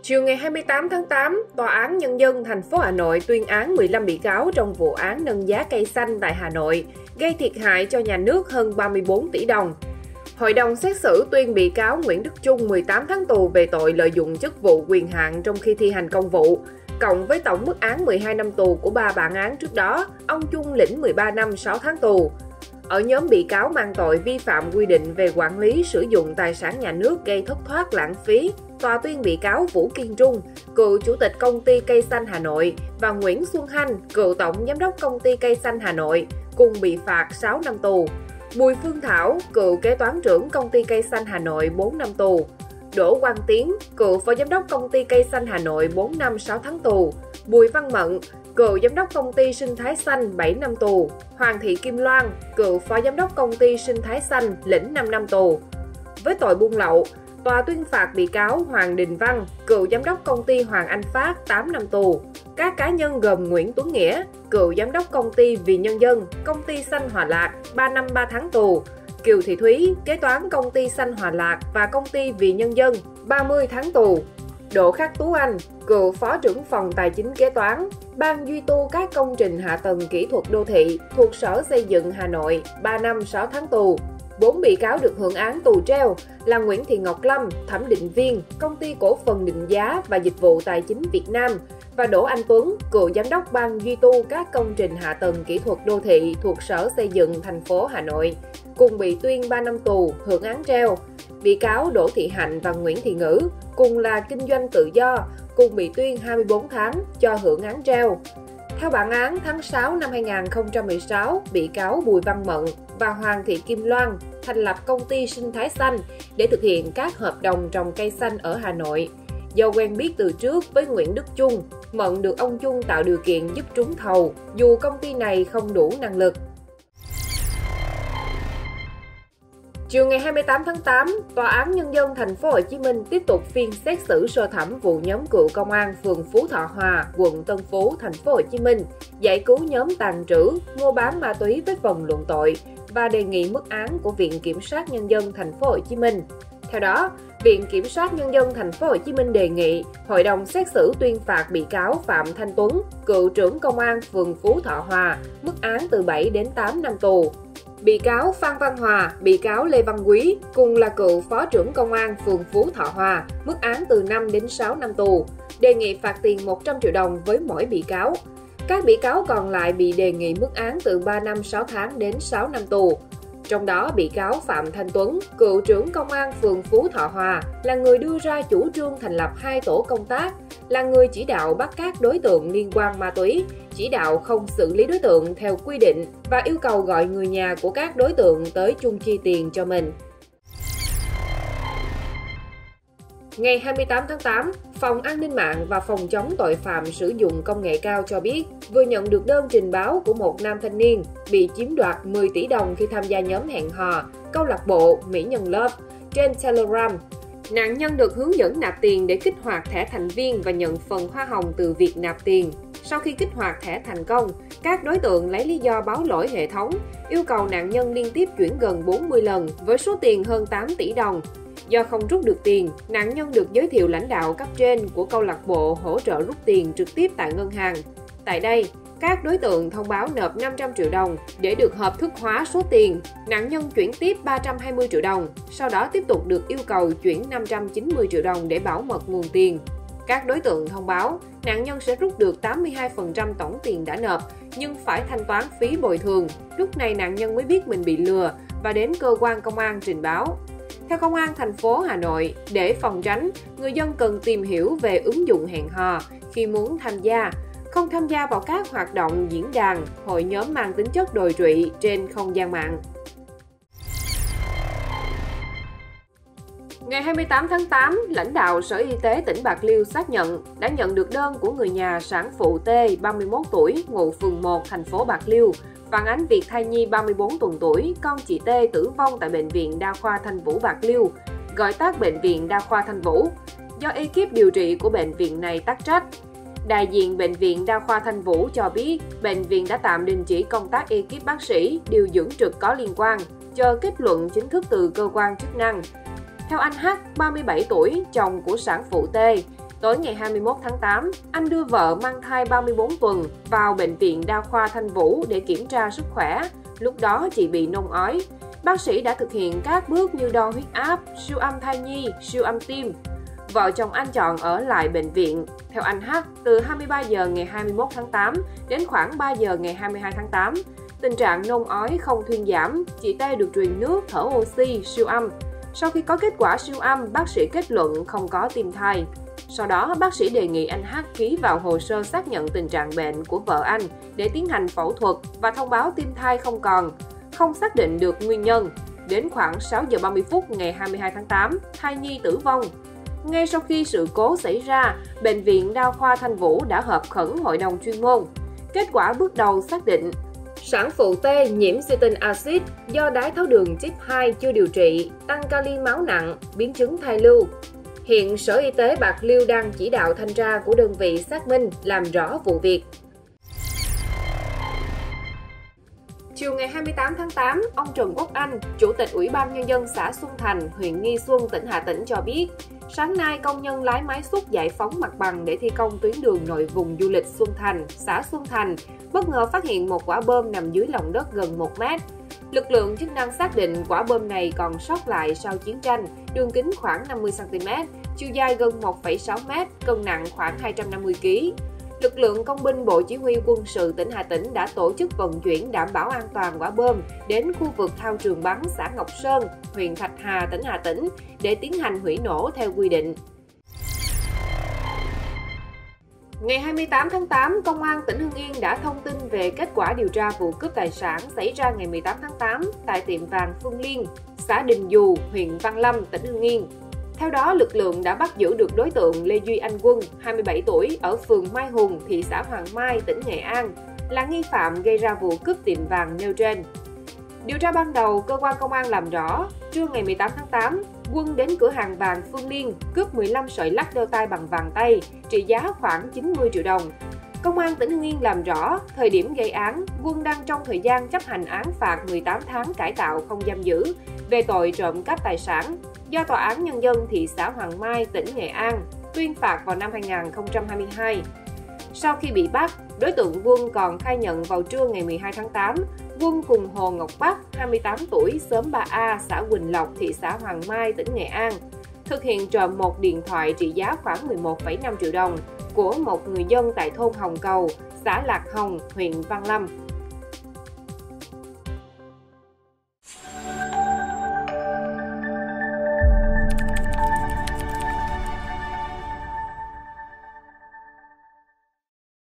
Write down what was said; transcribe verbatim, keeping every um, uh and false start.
Chiều ngày hai mươi tám tháng tám, Tòa án Nhân dân thành phố Hà Nội tuyên án mười lăm bị cáo trong vụ án nâng giá cây xanh tại Hà Nội, gây thiệt hại cho nhà nước hơn ba mươi bốn tỷ đồng. Hội đồng xét xử tuyên bị cáo Nguyễn Đức Trung mười tám tháng tù về tội lợi dụng chức vụ quyền hạn trong khi thi hành công vụ. Cộng với tổng mức án mười hai năm tù của ba bản án trước đó, ông Trung lĩnh mười ba năm sáu tháng tù. Ở nhóm bị cáo mang tội vi phạm quy định về quản lý sử dụng tài sản nhà nước gây thất thoát lãng phí, tòa tuyên bị cáo Vũ Kiên Trung, cựu chủ tịch công ty Cây Xanh Hà Nội, và Nguyễn Xuân Hanh, cựu tổng giám đốc công ty Cây Xanh Hà Nội, cùng bị phạt sáu năm tù. Bùi Phương Thảo, cựu kế toán trưởng công ty Cây Xanh Hà Nội bốn năm tù. Đỗ Quang Tiến, cựu phó giám đốc công ty Cây Xanh Hà Nội bốn năm sáu tháng tù. Bùi Văn Mận, cựu giám đốc công ty Sinh Thái Xanh bảy năm tù. Hoàng Thị Kim Loan, cựu phó giám đốc công ty Sinh Thái Xanh lĩnh năm năm tù. Với tội buôn lậu, tòa tuyên phạt bị cáo Hoàng Đình Văn, cựu giám đốc công ty Hoàng Anh Phát tám năm tù. Các cá nhân gồm Nguyễn Tuấn Nghĩa, cựu giám đốc công ty Vì Nhân Dân, công ty Xanh Hòa Lạc ba năm ba tháng tù. Kiều Thị Thúy, kế toán công ty Xanh Hòa Lạc và công ty Vì Nhân Dân ba mươi tháng tù. Đỗ Khắc Tú Anh, cựu phó trưởng phòng tài chính kế toán, ban duy tu các công trình hạ tầng kỹ thuật đô thị thuộc Sở Xây dựng Hà Nội ba năm sáu tháng tù. Bốn bị cáo được hưởng án tù treo là Nguyễn Thị Ngọc Lâm, thẩm định viên, công ty cổ phần định giá và dịch vụ tài chính Việt Nam, và Đỗ Anh Tuấn, cựu giám đốc ban duy tu các công trình hạ tầng kỹ thuật đô thị thuộc Sở Xây dựng thành phố Hà Nội, cùng bị tuyên ba năm tù, hưởng án treo. Bị cáo Đỗ Thị Hạnh và Nguyễn Thị Ngữ, cùng là kinh doanh tự do, cùng bị tuyên hai mươi bốn tháng cho hưởng án treo. Theo bản án, tháng sáu năm hai nghìn không trăm mười sáu, bị cáo Bùi Văn Mận và Hoàng Thị Kim Loan thành lập công ty Sinh Thái Xanh để thực hiện các hợp đồng trồng cây xanh ở Hà Nội. Do quen biết từ trước với Nguyễn Đức Trung, Mận được ông Trung tạo điều kiện giúp trúng thầu, dù công ty này không đủ năng lực. Chiều ngày hai mươi tám tháng tám, Tòa án Nhân dân thành phố Hồ Chí Minh tiếp tục phiên xét xử sơ thẩm vụ nhóm cựu công an phường Phú Thọ Hòa, quận Tân Phú, thành phố Hồ Chí Minh giải cứu nhóm tàn trữ, mua bán ma túy với phần luận tội và đề nghị mức án của Viện Kiểm sát Nhân dân thành phố Hồ Chí Minh. Theo đó, Viện Kiểm sát Nhân dân thành phố Hồ Chí Minh đề nghị Hội đồng xét xử tuyên phạt bị cáo Phạm Thanh Tuấn, cựu trưởng công an phường Phú Thọ Hòa, mức án từ bảy đến tám năm tù. Bị cáo Phan Văn Hòa, bị cáo Lê Văn Quý, cùng là cựu phó trưởng công an phường Phú Thọ Hòa, mức án từ năm đến sáu năm tù, đề nghị phạt tiền một trăm triệu đồng với mỗi bị cáo. Các bị cáo còn lại bị đề nghị mức án từ ba năm sáu tháng đến sáu năm tù. Trong đó, bị cáo Phạm Thanh Tuấn, cựu trưởng công an phường Phú Thọ Hòa, là người đưa ra chủ trương thành lập hai tổ công tác, là người chỉ đạo bắt các đối tượng liên quan ma túy, chỉ đạo không xử lý đối tượng theo quy định và yêu cầu gọi người nhà của các đối tượng tới chung chi tiền cho mình. Ngày hai mươi tám tháng tám, Phòng An ninh mạng và Phòng chống tội phạm sử dụng công nghệ cao cho biết vừa nhận được đơn trình báo của một nam thanh niên bị chiếm đoạt mười tỷ đồng khi tham gia nhóm hẹn hò, câu lạc bộ Mỹ Nhân Love trên Telegram. Nạn nhân được hướng dẫn nạp tiền để kích hoạt thẻ thành viên và nhận phần hoa hồng từ việc nạp tiền. Sau khi kích hoạt thẻ thành công, các đối tượng lấy lý do báo lỗi hệ thống, yêu cầu nạn nhân liên tiếp chuyển gần bốn mươi lần với số tiền hơn tám tỷ đồng. Do không rút được tiền, nạn nhân được giới thiệu lãnh đạo cấp trên của câu lạc bộ hỗ trợ rút tiền trực tiếp tại ngân hàng. Tại đây, các đối tượng thông báo nộp năm trăm triệu đồng để được hợp thức hóa số tiền. Nạn nhân chuyển tiếp ba trăm hai mươi triệu đồng, sau đó tiếp tục được yêu cầu chuyển năm trăm chín mươi triệu đồng để bảo mật nguồn tiền. Các đối tượng thông báo nạn nhân sẽ rút được tám mươi hai phần trăm tổng tiền đã nộp, nhưng phải thanh toán phí bồi thường. Lúc này nạn nhân mới biết mình bị lừa và đến cơ quan công an trình báo. Theo Công an thành phố Hà Nội, để phòng tránh, người dân cần tìm hiểu về ứng dụng hẹn hò khi muốn tham gia, không tham gia vào các hoạt động diễn đàn, hội nhóm mang tính chất đồi trụy trên không gian mạng. Ngày hai mươi tám tháng tám, lãnh đạo Sở Y tế tỉnh Bạc Liêu xác nhận đã nhận được đơn của người nhà sản phụ T, ba mươi mốt tuổi, ngụ phường một, thành phố Bạc Liêu, phản ánh việc thai nhi ba mươi bốn tuần tuổi, con chị T tử vong tại Bệnh viện Đa khoa Thanh Vũ Bạc Liêu, gọi tắt Bệnh viện Đa khoa Thanh Vũ, do ekip điều trị của bệnh viện này tắc trách. Đại diện Bệnh viện Đa khoa Thanh Vũ cho biết, bệnh viện đã tạm đình chỉ công tác ekip bác sĩ, điều dưỡng trực có liên quan, chờ kết luận chính thức từ cơ quan chức năng. Theo anh H, ba mươi bảy tuổi, chồng của sản phụ T, Tối ngày hai mươi mốt tháng tám, anh đưa vợ mang thai ba mươi bốn tuần vào Bệnh viện Đa khoa Thanh Vũ để kiểm tra sức khỏe. Lúc đó chị bị nôn ói. Bác sĩ đã thực hiện các bước như đo huyết áp, siêu âm thai nhi, siêu âm tim. Vợ chồng anh chọn ở lại bệnh viện. Theo anh H, từ hai mươi ba giờ ngày hai mươi mốt tháng tám đến khoảng ba giờ ngày hai mươi hai tháng tám, tình trạng nôn ói không thuyên giảm, chị T được truyền nước, thở oxy, siêu âm. Sau khi có kết quả siêu âm, bác sĩ kết luận không có tim thai. Sau đó, bác sĩ đề nghị anh H ký vào hồ sơ xác nhận tình trạng bệnh của vợ anh để tiến hành phẫu thuật và thông báo tim thai không còn, không xác định được nguyên nhân. Đến khoảng sáu giờ ba mươi phút ngày hai mươi hai tháng tám, thai nhi tử vong. Ngay sau khi sự cố xảy ra, Bệnh viện Đa khoa Thanh Vũ đã họp khẩn hội đồng chuyên môn. Kết quả bước đầu xác định sản phụ T nhiễm citric acid do đái tháo đường type hai chưa điều trị, tăng kali máu nặng, biến chứng thai lưu. Hiện Sở Y tế Bạc Liêu đang chỉ đạo thanh tra của đơn vị xác minh, làm rõ vụ việc. Chiều ngày hai mươi tám tháng tám, ông Trần Quốc Anh, Chủ tịch Ủy ban Nhân dân xã Xuân Thành, huyện Nghi Xuân, tỉnh Hà Tĩnh cho biết, sáng nay công nhân lái máy xúc giải phóng mặt bằng để thi công tuyến đường nội vùng du lịch Xuân Thành, xã Xuân Thành, bất ngờ phát hiện một quả bom nằm dưới lòng đất gần một mét. Lực lượng chức năng xác định quả bom này còn sót lại sau chiến tranh, đường kính khoảng năm mươi xăng-ti-mét, chiều dài gần một phẩy sáu mét, cân nặng khoảng hai trăm năm mươi ki lô gam. Lực lượng công binh Bộ Chỉ huy Quân sự tỉnh Hà Tĩnh đã tổ chức vận chuyển đảm bảo an toàn quả bom đến khu vực thao trường bắn xã Ngọc Sơn, huyện Thạch Hà, tỉnh Hà Tĩnh để tiến hành hủy nổ theo quy định. Ngày hai mươi tám tháng tám, Công an tỉnh Hưng Yên đã thông tin về kết quả điều tra vụ cướp tài sản xảy ra ngày mười tám tháng tám tại tiệm vàng Phương Liên, xã Đình Dù, huyện Văn Lâm, tỉnh Hưng Yên. Theo đó, lực lượng đã bắt giữ được đối tượng Lê Duy Anh Quân, hai mươi bảy tuổi, ở phường Mai Hùng, thị xã Hoàng Mai, tỉnh Nghệ An, là nghi phạm gây ra vụ cướp tiệm vàng nêu trên. Điều tra ban đầu, cơ quan công an làm rõ, trưa ngày mười tám tháng tám, Quân đến cửa hàng vàng Phương Liên cướp mười lăm sợi lắc đeo tay bằng vàng tây, trị giá khoảng chín mươi triệu đồng. Công an tỉnh Hưng Yên làm rõ, thời điểm gây án, Quân đang trong thời gian chấp hành án phạt mười tám tháng cải tạo không giam giữ về tội trộm cắp tài sản, do Tòa án Nhân dân thị xã Hoàng Mai, tỉnh Nghệ An tuyên phạt vào năm hai nghìn không trăm hai mươi hai. Sau khi bị bắt, đối tượng Quân còn khai nhận vào trưa ngày mười hai tháng tám, Quân cùng Hồ Ngọc Bắc, hai mươi tám tuổi, xóm ba A, xã Quỳnh Lộc, thị xã Hoàng Mai, tỉnh Nghệ An, thực hiện trộm một điện thoại trị giá khoảng mười một phẩy năm triệu đồng của một người dân tại thôn Hồng Cầu, xã Lạc Hồng, huyện Văn Lâm.